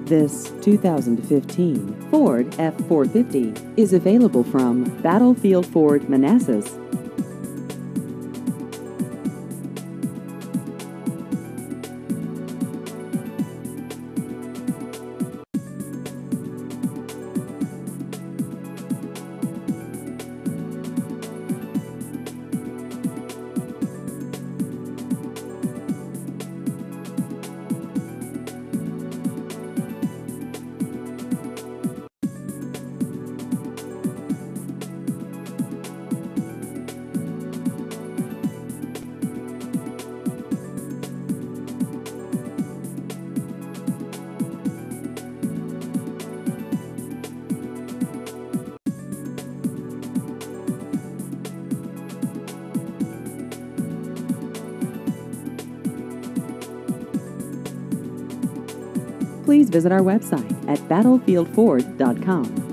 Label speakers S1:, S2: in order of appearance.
S1: This 2015 Ford F-450 is available from Battlefield Ford Manassas. Please visit our website at battlefieldford.com.